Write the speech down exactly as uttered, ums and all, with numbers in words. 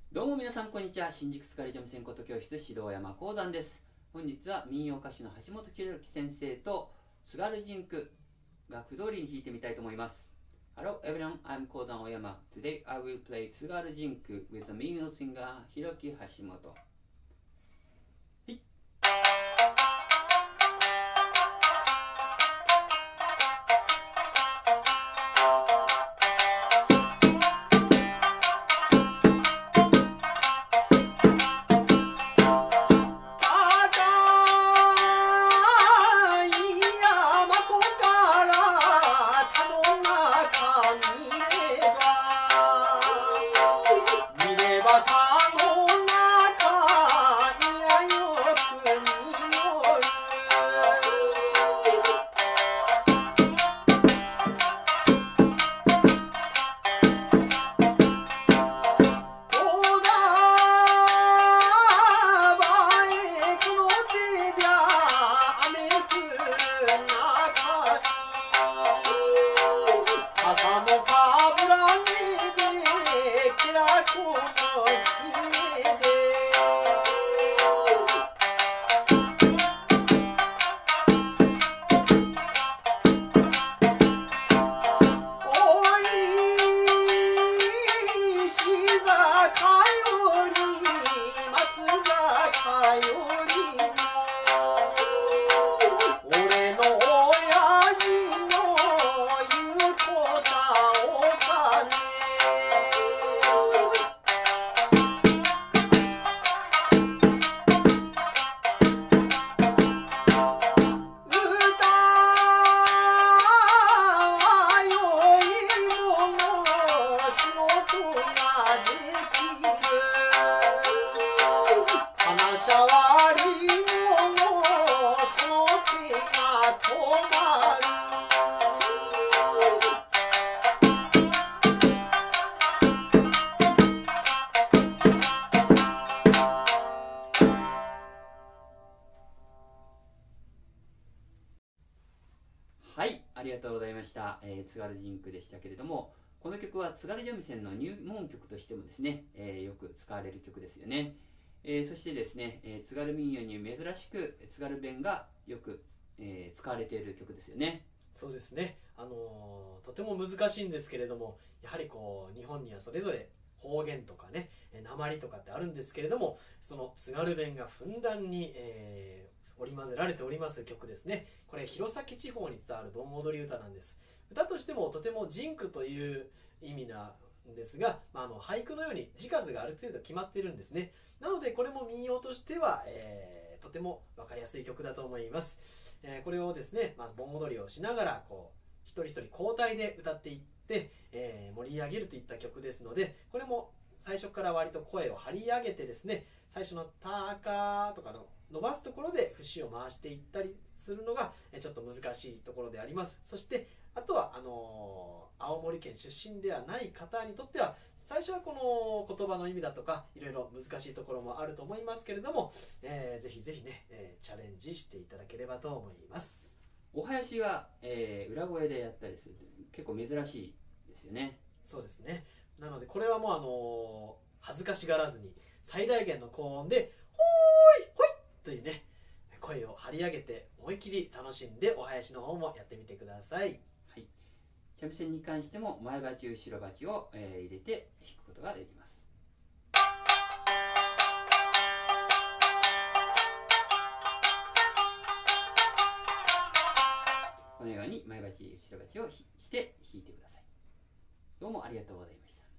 どうも皆さんこんにちは。新宿津軽三味線琴教室指導山講談です。本日は民謡歌手の橋本清之先生と津軽人句楽譜通りに弾いてみたいと思います。Hello everyone, I'm Kodan Oyama. Today I will play 津軽人句 with the民謡singer 広木橋本。はい。はい、ありがとうございました。えー、津軽人句でしたけれども、この曲は津軽三味線の入門曲としてもですね、えー、よく使われる曲ですよね。えー、そしてですね、えー、津軽民謡に珍しく津軽弁がよく、えー、使われている曲ですよね。 そうですね、あのー、とても難しいんですけれども、やはりこう日本にはそれぞれ方言とかね、訛りとかってあるんですけれども、その津軽弁がふんだんに、えー、織り交ぜられております曲ですね。これ弘前地方に伝わる盆踊り歌なんです。歌としてもとても人句という意味なんですが、まあ、あの俳句のように字数がある程度決まっているんですね。なのでこれも民謡としては、えー、とても分かりやすい曲だと思います。えー、これをですね、まあ、盆踊りをしながらこう一人一人交代で歌っていって、えー、盛り上げるといった曲ですので、これも最初から割と声を張り上げてですね、最初の「たか」とかの伸ばすところで節を回していったりするのがちょっと難しいところであります。そしてあとはあのー、青森県出身ではない方にとっては、最初はこの言葉の意味だとかいろいろ難しいところもあると思いますけれども、えー、ぜひぜひね、えー、チャレンジしていただければと思います。 お囃子が、えー、裏声でやったりすると結構珍しいですよね。 そうですね。なのでこれはもうあのー、恥ずかしがらずに最大限の高音で「ほーいほい!」というね声を張り上げて思い切り楽しんでお囃子の方もやってみてください。 はい。三味線に関しても前鉢後ろ鉢を、えー、入れて弾くことができます。このように前鉢後ろ鉢をして弾いてください。どうもありがとうございました。